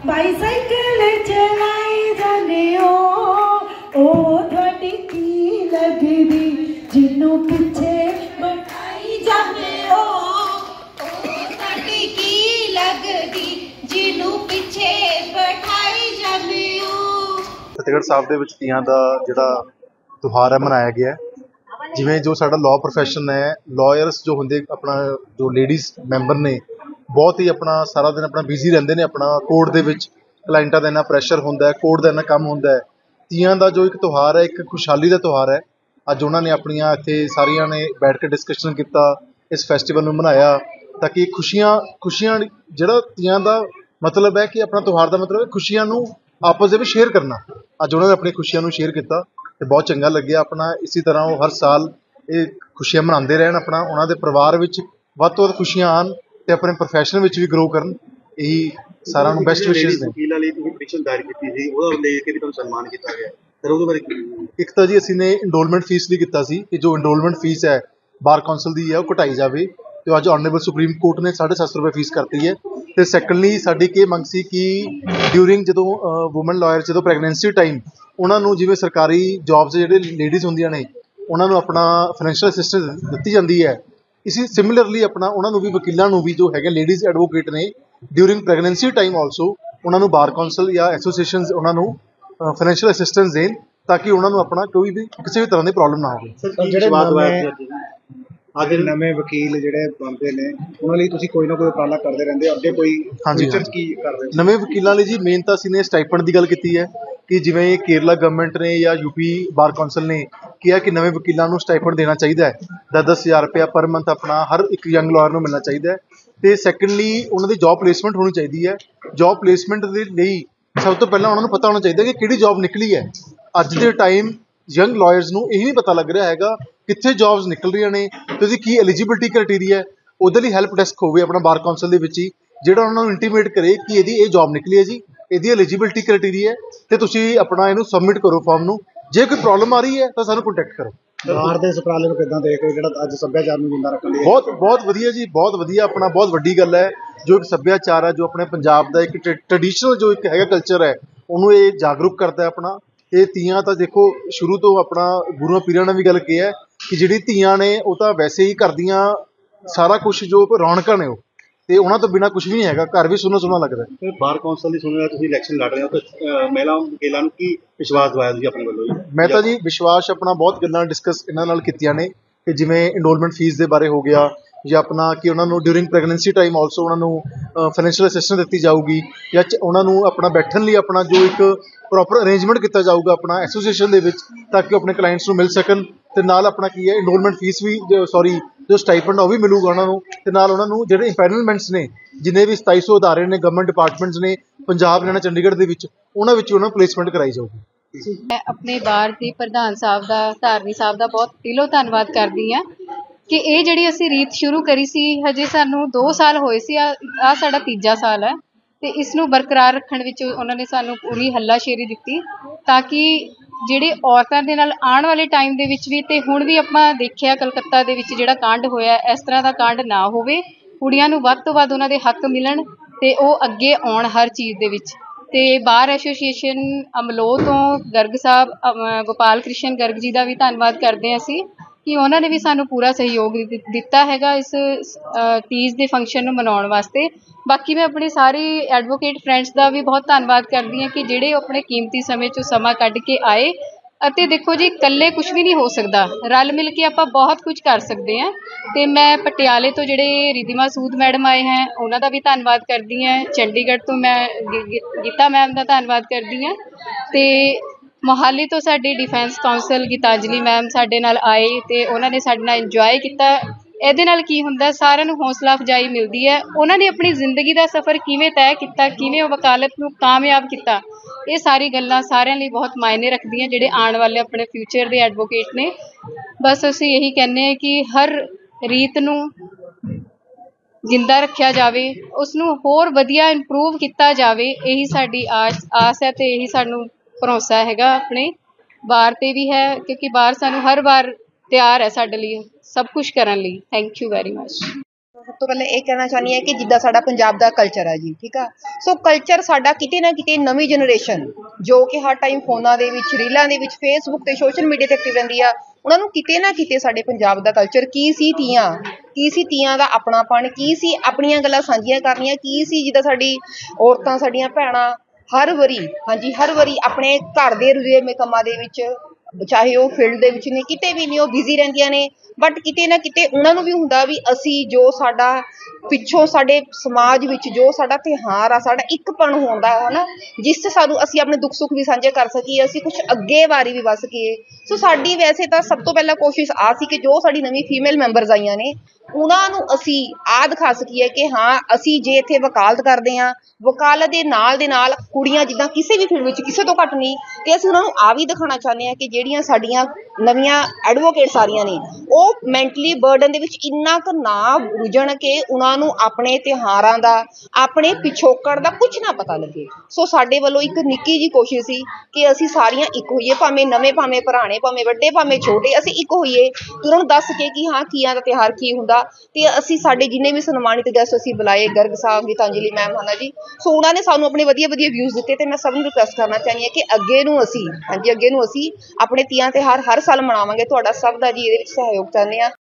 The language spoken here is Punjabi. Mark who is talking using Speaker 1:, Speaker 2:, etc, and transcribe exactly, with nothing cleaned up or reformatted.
Speaker 1: बाईसाइकिल चलाई जाने ओ ओ थोड़ी की लगदी जिन्नू पिछे बैठाई जाने ओ ओ थोड़ी की लगदी जिन्नू पिछे बैठाई जाने ओ।
Speaker 2: फतेहगढ़ साहब ਦੇ ਵਿੱਚ ਤੀਆਂ ਦਾ ਜਿਹੜਾ ਤਿਉਹਾਰ ਹੈ ਮਨਾਇਆ ਗਿਆ ਜਿਵੇਂ ਜੋ ਸਾਡਾ ਲਾਅ ਪ੍ਰੋਫੈਸ਼ਨ ਹੈ ਲਾਇਰਸ ਜੋ ਹੁੰਦੇ ਆਪਣਾ ਜੋ ਲੇਡੀਜ਼ ਮੈਂਬਰ ਨੇ ਬਹੁਤ ਹੀ ਆਪਣਾ ਸਾਰਾ ਦਿਨ ਆਪਣਾ ਬਿਜ਼ੀ ਰਹਿੰਦੇ ਨੇ ਆਪਣਾ ਕੋਰਟ ਦੇ ਵਿੱਚ ਕਲਾਇੰਟਾਂ ਦਾ ਇੰਨਾ ਪ੍ਰੈਸ਼ਰ ਹੁੰਦਾ ਹੈ ਕੋਰਟ ਦਾ ਇੰਨਾ ਕੰਮ ਹੁੰਦਾ ਹੈ ਤੀਆਂ ਦਾ ਜੋ ਇੱਕ ਤਿਉਹਾਰ ਹੈ ਇੱਕ ਖੁਸ਼ਹਾਲੀ ਦਾ ਤਿਉਹਾਰ ਹੈ ਅੱਜ ਉਹਨਾਂ ਨੇ ਆਪਣੀਆਂ ਇੱਥੇ ਸਾਰੀਆਂ ਨੇ ਬੈਠ ਕੇ ਡਿਸਕਸ਼ਨ ਕੀਤਾ ਇਸ ਫੈਸਟੀਵਲ ਨੂੰ ਮਨਾਇਆ ਤਾਂ ਕਿ ਖੁਸ਼ੀਆਂ ਖੁਸ਼ੀਆਂ ਜਿਹੜਾ ਤੀਆਂ ਦਾ ਮਤਲਬ ਹੈ ਕਿ ਆਪਣਾ ਤਿਉਹਾਰ ਦਾ ਮਤਲਬ ਹੈ ਖੁਸ਼ੀਆਂ ਨੂੰ ਆਪਸ ਦੇ ਵਿੱਚ ਸ਼ੇਅਰ ਕਰਨਾ ਅੱਜ ਉਹਨਾਂ ਨੇ ਆਪਣੀ ਖੁਸ਼ੀਆਂ ਨੂੰ ਸ਼ੇਅਰ ਕੀਤਾ ਅਤੇ ਬਹੁਤ ਚੰਗਾ ਲੱਗਿਆ ਆਪਣਾ ਇਸੇ ਤਰ੍ਹਾਂ ਉਹ ਹਰ ਸਾਲ ਇਹ ਖੁਸ਼ੀਆਂ ਮਨਾਉਂਦੇ ਰਹਿਣ ਆਪਣਾ ਉਹਨਾਂ ਦੇ ਪਰਿਵਾਰ ਵਿੱਚ ਵੱਧ ਤੋਂ ਵੱਧ ਖੁਸ਼ੀਆਂ ਆਉਣ ਅਤੇ ਆਪਣੇ ਪ੍ਰੋਫੈਸ਼ਨ ਵਿੱਚ ਵੀ ਗਰੋ ਕਰਨ ਇਹੀ ਸਾਰਿਆਂ ਨੂੰ ਬੈਸਟ ਵਿਸ਼ੇਜ਼ ਨੇ।
Speaker 3: ਵਕੀਲਾਂ ਲਈ ਤੁਸੀਂ ਪਟੀਸ਼ਨ ਦਾਇਰ ਕੀਤੀ ਸੀ ਉਹਦਾ ਲੈ ਕੇ ਵੀ ਤੁਹਾਨੂੰ ਸਨਮਾਨ ਕੀਤਾ ਗਿਆ ਫਿਰ ਉਹਦੇ ਬਾਰੇ
Speaker 2: ਇੱਕ ਤਾਂ ਜੀ ਅਸੀਂ ਨੇ ਇਨਰੋਲਮੈਂਟ ਫੀਸ ਲਈ ਕੀਤਾ ਸੀ ਕਿ ਜੋ ਇਨਰੋਲਮੈਂਟ ਫੀਸ ਹੈ ਬਾਰ ਕੌਂਸਲ ਦੀ ਹੈ ਉਹ ਘਟਾਈ ਜਾਵੇ ਅਤੇ ਅੱਜ ਆਨਰੇਬਲ ਸੁਪਰੀਮ ਕੋਰਟ ਨੇ ਸਾਢੇ ਸੱਤ ਸੌ ਰੁਪਏ ਫੀਸ ਕਰਤੀ ਹੈ ਅਤੇ ਸੈਕੰਡਲੀ ਸਾਡੀ ਕੀ ਮੰਗ ਸੀ ਕਿ ਡਿਊਰਿੰਗ ਜਦੋਂ ਵੂਮਨ ਲਾਇਰ ਜਦੋਂ ਪ੍ਰੈਗਨੈਂਸੀ ਟਾਈਮ ਉਹਨਾਂ ਨੂੰ ਜਿਵੇਂ ਸਰਕਾਰੀ ਜੋਬਸ ਜਿਹੜੇ ਲੇਡੀਜ਼ ਹੁੰਦੀਆਂ ਨੇ ਉਹਨਾਂ ਨੂੰ ਆਪਣਾ ਫਾਈਨੈਂਸ਼ੀਅਲ ਅਸਿਸਟੈਂਸ ਦਿੱਤੀ ਜਾਂਦੀ ਹੈ ਇਸੀ ਸਿਮਿਲਰਲੀ ਆਪਣਾ ਉਹਨਾਂ ਨੂੰ ਵੀ ਵਕੀਲਾਂ ਨੂੰ ਵੀ ਜੋ ਹੈਗੇ ਲੇਡੀਜ਼ ਐਡਵੋਕੇਟ ਨੇ ਡਿਊਰਿੰਗ ਪ੍ਰੈਗਨੈਂਸੀ ਟਾਈਮ ਆਲਸੋ ਉਹਨਾਂ ਨੂੰ ਬਾਰ ਕੌਂਸਲ ਜਾਂ ਐਸੋਸੀਏਸ਼ਨਸ ਉਹਨਾਂ ਨੂੰ ਫਾਈਨੈਂਸ਼ੀਅਲ ਅਸਿਸਟੈਂਸ ਦੇਣ ਤਾਂ ਕਿ ਉਹਨਾਂ ਨੂੰ ਆਪਣਾ ਕੋਈ ਵੀ ਕਿਸੇ ਵੀ ਤਰ੍ਹਾਂ ਦੀ ਪ੍ਰੋਬਲਮ ਨਾ ਹੋਵੇ।
Speaker 3: ਜਿਹੜੇ ਅੱਜ ਨਵੇਂ ਵਕੀਲ ਜਿਹੜੇ ਬਣਦੇ ਨੇ ਉਹਨਾਂ ਲਈ ਤੁਸੀਂ ਕੋਈ ਨਾ ਕੋਈ ਉਪਰਾਲਾ ਕਰਦੇ ਰਹਿੰਦੇ ਹੋ ਅੱਗੇ ਕੋਈ ਫਿਊਚਰ ਕੀ ਕਰ ਰਹੇ ਹੋ?
Speaker 2: ਨਵੇਂ ਵਕੀਲਾਂ ਲਈ ਜੀ ਮੇਨ ਤਾਂ ਅਸੀਂ ਨੇ ਸਟਾਈਪੰਡ ਦੀ ਗੱਲ ਕੀਤੀ ਹੈ ਕਿ ਜਿਵੇਂ ਕੇਰਲਾ ਗਵਰਨਮੈਂਟ ਨੇ ਜਾਂ ਯੂਪੀ ਬਾਰ ਕੌਂਸਲ ਨੇ ਕਿਹਾ ਕਿ ਨਵੇਂ ਵਕੀਲਾਂ ਨੂੰ ਸਟਾਈਪੰਡ ਦੇਣਾ ਚਾਹੀਦਾ ਹੈ ਦਸ ਦਸ ਹਜ਼ਾਰ ਰੁਪਇਆ ਪਰ ਮੰਥ ਆਪਣਾ ਹਰ ਇੱਕ ਯੰਗ ਲਾਇਰ ਨੂੰ ਮਿਲਣਾ ਚਾਹੀਦਾ ਹੈ ਅਤੇ ਸੈਕੰਡਲੀ ਉਹਨਾਂ ਦੀ ਜੋਬ ਪਲੇਸਮੈਂਟ ਹੋਣੀ ਚਾਹੀਦੀ ਹੈ ਜੋਬ ਪਲੇਸਮੈਂਟ ਦੇ ਲਈ ਸਭ ਤੋਂ ਪਹਿਲਾਂ ਉਹਨਾਂ ਨੂੰ ਪਤਾ ਹੋਣਾ ਚਾਹੀਦਾ ਕਿ ਕਿਹੜੀ ਜੋਬ ਨਿਕਲੀ ਹੈ ਅੱਜ ਦੇ ਟਾਈਮ ਯੰਗ ਲਾਇਰਸ ਨੂੰ ਇਹ ਨਹੀਂ ਪਤਾ ਲੱਗ ਰਿਹਾ ਹੈਗਾ ਕਿੱਥੇ ਜੋਬਸ ਨਿਕਲ ਰਹੀਆਂ ਨੇ ਅਤੇ ਉਹਦੀ ਕੀ ਐਲੀਜੀਬਿਲਿਟੀ ਕ੍ਰਾਈਟੀਰੀਆ ਹੈ ਉਹਦੇ ਲਈ ਹੈਲਪ ਡੈਸਕ ਹੋਵੇ ਆਪਣਾ ਬਾਰ ਕੌਂਸਲ ਦੇ ਵਿੱਚ ਹੀ ਜਿਹੜਾ ਉਹਨਾਂ ਨੂੰ ਇੰਟੀਮੇਟ ਕਰੇ ਕਿ ਇਹਦੀ ਇਹ ਜੋਬ ਨਿਕਲੀ ਹੈ ਜੀ ਇਹਦੀ ਐਲੀਜੀਬਿਲਿਟੀ ਕ੍ਰਾਈਟੀਰੀਆ ਹੈ ਅਤੇ ਤੁਸੀਂ ਆਪਣਾ ਇਹਨੂੰ ਸਬਮਿਟ ਕਰੋ ਫਾਰਮ ਨੂੰ ਜੇ ਕੋਈ ਪ੍ਰੋਬਲਮ ਆ ਰਹੀ ਹੈ ਤਾਂ ਸਾਨੂੰ ਕੰਟੈਕਟ ਕਰੋ।
Speaker 3: ਬਾਹਰ ਦੇ ਉਪਰਾਲੇ ਨੂੰ ਕਿੱਦਾਂ ਦੇਖ ਰਹੇ ਜਿਹੜਾ ਅੱਜ ਸੱਭਿਆਚਾਰ ਨੂੰ ਜਿੰਦਾ ਰੱਖਣ ਲਈ
Speaker 2: ਬਹੁਤ ਬਹੁਤ ਵਧੀਆ ਜੀ ਬਹੁਤ ਵਧੀਆ ਆਪਣਾ ਬਹੁਤ ਵੱਡੀ ਗੱਲ ਹੈ ਜੋ ਇੱਕ ਸੱਭਿਆਚਾਰ ਹੈ ਜੋ ਆਪਣੇ ਪੰਜਾਬ ਦਾ ਇੱਕ ਟ੍ਰੈਡੀਸ਼ਨਲ ਜੋ ਇੱਕ ਹੈਗਾ ਕਲਚਰ ਹੈ ਉਹਨੂੰ ਇਹ ਜਾਗਰੂਕ ਕਰਦਾ ਆਪਣਾ ਇਹ ਤੀਆਂ ਤਾਂ ਦੇਖੋ ਸ਼ੁਰੂ ਤੋਂ ਆਪਣਾ ਗੁਰੂਆਂ ਪੀਰਾਂ ਨੇ ਵੀ ਗੱਲ ਕੀ ਹੈ ਕਿ ਜਿਹੜੀ ਧੀਆਂ ਨੇ ਉਹ ਤਾਂ ਵੈਸੇ ਹੀ ਘਰ ਦੀਆਂ ਸਾਰਾ ਕੁਛ ਜੋ ਰੌਣਕਾਂ ਨੇ ਉਹ ਅਤੇ ਉਹਨਾਂ ਤੋਂ ਬਿਨਾਂ ਕੁਛ ਵੀ ਨਹੀਂ ਹੈਗਾ ਘਰ ਵੀ ਸੁੰਨਾ ਸੁੰਨਾ ਲੱਗਦਾ।
Speaker 3: ਬਾਰ ਕੌਂਸਲ ਦੀ ਸੁਣਿਆ ਤੁਸੀਂ ਇਲੈਕਸ਼ਨ ਲੜ ਰਹੇ ਹੋ ਤਾਂ ਮਹਿਲਾ ਵਕੀਲਾਂ ਨੂੰ ਕੀ ਵਿਸ਼ਵਾਸ ਦਵਾਇਆ ਤੁਸੀਂ ਆਪਣੇ ਵੱਲੋਂ?
Speaker 2: ਮੈਂ ਤਾਂ ਜੀ ਵਿਸ਼ਵਾਸ ਆਪਣਾ ਬਹੁਤ ਗੱਲਾਂ ਡਿਸਕਸ ਇਹਨਾਂ ਨਾਲ ਕੀਤੀਆਂ ਨੇ ਕਿ ਜਿਵੇਂ ਇਨਰੋਲਮੈਂਟ ਫੀਸ ਦੇ ਬਾਰੇ ਹੋ ਗਿਆ ਜਾਂ ਆਪਣਾ ਕਿ ਉਹਨਾਂ ਨੂੰ ਡਿਊਰਿੰਗ ਪ੍ਰੈਗਨੈਂਸੀ ਟਾਈਮ ਆਲਸੋ ਉਹਨਾਂ ਨੂੰ ਫਾਈਨੈਂਸ਼ੀਅਲ ਅਸਿਸਟੈਂਸ ਦਿੱਤੀ ਜਾਊਗੀ ਜਾਂ ਉਹਨਾਂ ਨੂੰ ਆਪਣਾ ਬੈਠਣ ਲਈ ਆਪਣਾ ਜੋ ਇੱਕ ਪ੍ਰੋਪਰ ਅਰੇਂਜਮੈਂਟ ਕੀਤਾ ਜਾਊਗਾ ਆਪਣਾ ਐਸੋਸੀਏਸ਼ਨ ਦੇ ਵਿੱਚ ਤਾਂ ਕਿ ਉਹ ਆਪਣੇ ਕਲਾਇੰਟਸ ਨੂੰ ਮਿਲ ਸਕਣ ਅਤੇ ਨਾਲ ਆਪਣਾ ਕੀ ਹੈ ਇਨਰੋਲਮੈਂਟ ਫੀਸ ਵੀ ਸੌਰੀ ਜੋ ਸਟਾਈਪੰਡ ਉਹ ਵੀ ਮਿਲੂਗਾ ਉਹਨਾਂ ਨੂੰ ਅਤੇ ਨਾਲ ਉਹਨਾਂ ਨੂੰ ਜਿਹੜੇ ਇੰਪੈਨਲਮੈਂਟਸ ਨੇ ਜਿੰਨੇ ਵੀ ਸਤਾਈ ਸੌ ਅਦਾਰੇ ਨੇ ਗਵਰਨਮੈਂਟ ਡਿਪਾਰਟਮੈਂਟਸ ਨੇ ਪੰਜਾਬ ਹਰਿਆਣਾ ਚੰਡੀਗੜ੍ਹ ਦੇ ਵਿੱਚ ਉਹਨਾਂ ਵਿੱਚ ਉਹਨਾਂ ਨੂੰ ਪਲੇਸਮੈਂਟ ਕਰਾਈ ਜਾਊਗੀ।
Speaker 4: ਮੈਂ ਆਪਣੇ ਬਾਰ ਦੇ ਪ੍ਰਧਾਨ ਸਾਹਿਬ ਦਾ ਧਾਰਨੀ ਸਾਹਿਬ ਦਾ ਬਹੁਤ ਦਿਲੋਂ ਧੰਨਵਾਦ ਕਰਦੀ ਹਾਂ ਕਿ ਇਹ ਜਿਹੜੀ ਅਸੀਂ ਰੀਤ ਸ਼ੁਰੂ ਕਰੀ ਸੀ ਹਜੇ ਸਾਨੂੰ ਦੋ ਸਾਲ ਹੋਏ ਸੀ ਆ ਆਹ ਸਾਡਾ ਤੀਜਾ ਸਾਲ ਹੈ ਅਤੇ ਇਸ ਨੂੰ ਬਰਕਰਾਰ ਰੱਖਣ ਵਿੱਚ ਉਹਨਾਂ ਨੇ ਸਾਨੂੰ ਪੂਰੀ ਹੱਲਾਸ਼ੇਰੀ ਦਿੱਤੀ ਤਾਂ ਕਿ ਜਿਹੜੇ ਔਰਤਾਂ ਦੇ ਨਾਲ ਆਉਣ ਵਾਲੇ ਟਾਈਮ ਦੇ ਵਿੱਚ ਵੀ ਅਤੇ ਹੁਣ ਵੀ ਆਪਾਂ ਦੇਖਿਆ ਕਲਕੱਤਾ ਦੇ ਵਿੱਚ ਜਿਹੜਾ ਕਾਂਡ ਹੋਇਆ ਇਸ ਤਰ੍ਹਾਂ ਦਾ ਕਾਂਡ ਨਾ ਹੋਵੇ ਕੁੜੀਆਂ ਨੂੰ ਵੱਧ ਤੋਂ ਵੱਧ ਉਹਨਾਂ ਦੇ ਹੱਕ ਮਿਲਣ ਅਤੇ ਉਹ ਅੱਗੇ ਆਉਣ ਹਰ ਚੀਜ਼ ਦੇ ਵਿੱਚ। ਅਤੇ ਬਾਰ ਐਸੋਸੀਏਸ਼ਨ ਅਮਲੋਹ ਤੋਂ ਗਰਗ ਸਾਹਿਬ ਗੋਪਾਲ ਕ੍ਰਿਸ਼ਨ ਗਰਗ ਜੀ ਦਾ ਵੀ ਧੰਨਵਾਦ ਕਰਦੇ ਹਾਂ ਅਸੀਂ ਕਿ ਉਹਨਾਂ ਨੇ ਵੀ ਸਾਨੂੰ ਪੂਰਾ ਸਹਿਯੋਗ ਦਿੱਤਾ ਹੈਗਾ ਇਸ ਤੀਜ ਦੇ ਫੰਕਸ਼ਨ ਨੂੰ ਮਨਾਉਣ ਵਾਸਤੇ। ਬਾਕੀ ਮੈਂ ਆਪਣੇ ਸਾਰੇ ਐਡਵੋਕੇਟ ਫਰੈਂਡਸ ਦਾ ਵੀ ਬਹੁਤ ਧੰਨਵਾਦ ਕਰਦੀ ਹਾਂ ਕਿ ਜਿਹੜੇ ਆਪਣੇ ਕੀਮਤੀ ਸਮੇਂ 'ਚੋਂ ਸਮਾਂ ਕੱਢ ਕੇ ਆਏ ਅਤੇ ਦੇਖੋ ਜੀ ਇਕੱਲੇ ਕੁਛ ਵੀ ਨਹੀਂ ਹੋ ਸਕਦਾ ਰਲ ਮਿਲ ਕੇ ਆਪਾਂ ਬਹੁਤ ਕੁਝ ਕਰ ਸਕਦੇ ਹਾਂ ਅਤੇ ਮੈਂ ਪਟਿਆਲੇ ਤੋਂ ਜਿਹੜੇ ਰਿਧਿਮਾ ਸੂਦ ਮੈਡਮ ਆਏ ਹੈ ਉਹਨਾਂ ਦਾ ਵੀ ਧੰਨਵਾਦ ਕਰਦੀ ਹਾਂ ਚੰਡੀਗੜ੍ਹ ਤੋਂ ਮੈਂ ਗੀਤਾ ਮੈਮ ਦਾ ਧੰਨਵਾਦ ਕਰਦੀ ਹਾਂ ਅਤੇ ਮੋਹਾਲੀ ਤੋਂ ਸਾਡੇ ਡਿਫੈਂਸ ਕਾਉਂਸਲ ਗੀਤਾਂਜਲੀ ਮੈਮ ਸਾਡੇ ਨਾਲ ਆਏ ਅਤੇ ਉਹਨਾਂ ਨੇ ਸਾਡੇ ਨਾਲ ਇੰਜੋਏ ਕੀਤਾ। ਇਹਦੇ ਨਾਲ ਕੀ ਹੁੰਦਾ ਸਾਰਿਆਂ ਨੂੰ ਹੌਸਲਾ ਅਫਜ਼ਾਈ ਮਿਲਦੀ ਹੈ ਉਹਨਾਂ ਨੇ ਆਪਣੀ ਜ਼ਿੰਦਗੀ ਦਾ ਸਫ਼ਰ ਕਿਵੇਂ ਤੈਅ ਕੀਤਾ ਕਿਵੇਂ ਉਹ ਵਕਾਲਤ ਨੂੰ ਕਾਮਯਾਬ ਕੀਤਾ ਇਹ ਸਾਰੀ ਗੱਲਾਂ ਸਾਰਿਆਂ ਲਈ ਬਹੁਤ ਮਾਇਨੇ ਰੱਖਦੀਆਂ ਜਿਹੜੇ ਆਉਣ ਵਾਲੇ ਆਪਣੇ ਫਿਊਚਰ ਦੇ ਐਡਵੋਕੇਟ ਨੇ। ਬਸ ਅਸੀਂ ਇਹੀ ਕਹਿੰਦੇ ਹਾਂ ਕਿ ਹਰ ਰੀਤ ਨੂੰ ਜਿੰਦਾ ਰੱਖਿਆ ਜਾਵੇ ਉਸ ਨੂੰ ਹੋਰ ਵਧੀਆ ਇੰਪਰੂਵ ਕੀਤਾ ਜਾਵੇ ਇਹੀ ਸਾਡੀ ਆਸ ਆਸ ਹੈ ਅਤੇ ਇਹੀ ਸਾਨੂੰ ਭਰੋਸਾ ਹੈਗਾ ਆਪਣੇ ਬਾਰ 'ਤੇ ਵੀ ਹੈ ਕਿਉਂਕਿ ਬਾਰ ਸਾਨੂੰ ਹਰ ਵਾਰ ਤਿਆਰ ਹੈ ਸਾਡੇ ਲਈ ਸਭ ਕੁਛ ਕਰਨ ਲਈ। Thank you very much.
Speaker 5: ਸਭ ਤੋਂ ਪਹਿਲਾਂ ਇਹ ਕਹਿਣਾ ਚਾਹੁੰਦੀ ਹਾਂ ਕਿ ਜਿੱਦਾਂ ਸਾਡਾ ਪੰਜਾਬ ਦਾ ਕਲਚਰ ਹੈ ਜੀ, ਠੀਕ ਆ, ਸੋ ਕਲਚਰ ਸਾਡਾ ਕਿਤੇ ਨਾ ਕਿਤੇ ਨਵੀਂ ਜਨਰੇਸ਼ਨ ਜੋ ਕਿ ਹਰ ਟਾਈਮ ਫੋਨਾਂ ਦੇ ਵਿੱਚ, ਰੀਲਾਂ ਦੇ ਵਿੱਚ, ਫੇਸਬੁੱਕ ਤੇ, ਸੋਸ਼ਲ ਮੀਡੀਆ ਤੇ ਐਕਟਿਵ ਰਹਿੰਦੀ ਆ, ਉਹਨਾਂ ਨੂੰ ਕਿਤੇ ਨਾ ਕਿਤੇ ਸਾਡੇ ਪੰਜਾਬ ਦਾ ਕਲਚਰ ਕੀ ਸੀ, ਤੀਆਂ ਕੀ ਸੀ, ਤੀਆਂ ਦਾ ਆਪਣਾਪਣ ਕੀ ਸੀ, ਆਪਣੀਆਂ ਗੱਲਾਂ ਸਾਂਝੀਆਂ ਕਰਨੀਆਂ ਕੀ ਸੀ, ਜਿੱਦਾਂ ਸਾਡੀ ਔਰਤਾਂ, ਸਾਡੀਆਂ ਭੈਣਾਂ ਹਰ ਵਾਰੀ, ਹਾਂਜੀ ਹਰ ਵਾਰੀ ਆਪਣੇ ਘਰ ਦੇ ਰੁਝੇਵੇਂ ਕੰਮਾਂ ਦੇ ਵਿੱਚ, ਚਾਹੇ ਉਹ ਫੀਲਡ ਦੇ ਵਿੱਚ ਨੇ, ਕਿਤੇ ਵੀ ਨਹੀਂ, ਉਹ ਬਿਜ਼ੀ ਰਹਿੰਦੀਆਂ ਨੇ, ਬਟ ਕਿਤੇ ਨਾ ਕਿਤੇ ਉਹਨਾਂ ਨੂੰ ਵੀ ਹੁੰਦਾ ਵੀ ਅਸੀਂ ਜੋ ਸਾਡਾ ਪਿੱਛੋਂ ਸਾਡੇ ਸਮਾਜ ਵਿੱਚ ਜੋ ਸਾਡਾ ਤਿਉਹਾਰ ਆ, ਸਾਡਾ ਇੱਕਪਣ ਹੁੰਦਾ ਹੈ ਨਾ, ਜਿਸ 'ਚ ਸਾਨੂੰ ਅਸੀਂ ਆਪਣੇ ਦੁੱਖ ਸੁੱਖ ਵੀ ਸਾਂਝੇ ਕਰ ਸਕੀਏ, ਅਸੀਂ ਕੁਛ ਅੱਗੇ ਵਾਰੀ ਵੀ ਵੱਧ ਸਕੀਏ। ਸੋ ਸਾਡੀ ਵੈਸੇ ਤਾਂ ਸਭ ਤੋਂ ਪਹਿਲਾਂ ਕੋਸ਼ਿਸ਼ ਆ ਸੀ ਕਿ ਜੋ ਸਾਡੀ ਨਵੀਂ ਫੀਮੇਲ ਮੈਂਬਰਸ ਆਈਆਂ ਨੇ ਉਹਨਾਂ ਨੂੰ ਅਸੀਂ ਆਹ ਦਿਖਾ ਸਕੀਏ ਕਿ ਹਾਂ ਅਸੀਂ ਜੇ ਇੱਥੇ ਵਕਾਲਤ ਕਰਦੇ ਹਾਂ, ਵਕਾਲਤ ਦੇ ਨਾਲ ਦੇ ਨਾਲ ਕੁੜੀਆਂ ਜਿੱਦਾਂ ਕਿਸੇ ਵੀ ਫੀਲਡ ਵਿੱਚ ਕਿਸੇ ਤੋਂ ਘੱਟ ਨਹੀਂ, ਅਤੇ ਅਸੀਂ ਉਹਨਾਂ ਨੂੰ ਆਹ ਵੀ ਦਿਖਾਉਣਾ ਚਾਹੁੰਦੇ ਹਾਂ ਕਿ ਜਿਹੜੀਆਂ ਸਾਡੀਆਂ ਨਵੀਆਂ ਐਡਵੋਕੇਟ ਸਾਰੀਆਂ ਨੇ ਉਹ ਮੈਂਟਲੀ ਬਰਡਨ ਦੇ ਵਿੱਚ ਇੰਨਾ ਕੁ ਨਾ ਰੁਝਣ ਕਿ ਉਹਨਾਂ ਨੂੰ ਆਪਣੇ ਤਿਉਹਾਰਾਂ ਦਾ, ਆਪਣੇ ਪਿਛੋਕੜ ਦਾ ਕੁਛ ਨਾ ਪਤਾ ਲੱਗੇ। ਸੋ ਸਾਡੇ ਵੱਲੋਂ ਇੱਕ ਨਿੱਕੀ ਜਿਹੀ ਕੋਸ਼ਿਸ਼ ਸੀ ਕਿ ਅਸੀਂ ਸਾਰੀਆਂ ਇੱਕ ਹੋਈਏ, ਭਾਵੇਂ ਨਵੇਂ, ਭਾਵੇਂ ਪੁਰਾਣੇ, ਭਾਵੇਂ ਵੱਡੇ, ਭਾਵੇਂ ਛੋਟੇ, ਅਸੀਂ ਇੱਕ ਹੋਈਏ ਅਤੇ ਉਹਨਾਂ ਨੂੰ ਦੱਸ ਕੇ ਕਿ ਹਾਂ ਤੀਆਂ ਦਾ ਤਿਉਹਾਰ ਕੀ ਹੁੰਦਾ। ਅਤੇ ਅਸੀਂ ਸਾਡੇ ਜਿੰਨੇ ਵੀ ਸਨਮਾਨਿਤ ਗੈਸਟ ਅਸੀਂ ਬੁਲਾਏ, ਗਰਗ ਸਾਹਿਬ, ਗੀਤਾਂਜਲੀ ਮੈਮ ਹੈ ਨਾ ਜੀ, ਸੋ ਉਹਨਾਂ ਨੇ ਸਾਨੂੰ ਆਪਣੇ ਵਧੀਆ ਵਧੀਆ ਵਿਊਜ਼ ਦਿੱਤੇ, ਅਤੇ ਮੈਂ ਸਭ ਨੂੰ ਰਿਕੁਐਸਟ ਕਰਨਾ ਚਾਹੁੰਦੀ ਹਾਂ ਕਿ ਅੱਗੇ ਨੂੰ ਅਸੀਂ, ਹਾਂਜੀ ਅੱਗੇ ਨੂੰ ਅਸੀਂ ਆਪਣੇ ਤੀਆਂ ਤਿਉਹਾਰ ਹਰ ਸਾਲ ਮਨਾਵਾਂਗੇ। ਤੁਹਾਡਾ ਸਭ ਦਾ ਜੀ ਇਹਦੇ ਵਿੱਚ ਸਹਿਯੋਗ ਚਾਹੁੰਦੇ ਹਾਂ।